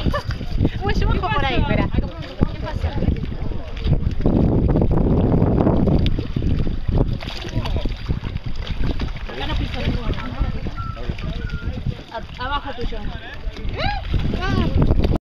Bueno, yo bajo por ahí, espera. ¿Qué pasa? Acá no piso ninguno, ¿no? Abajo tuyo.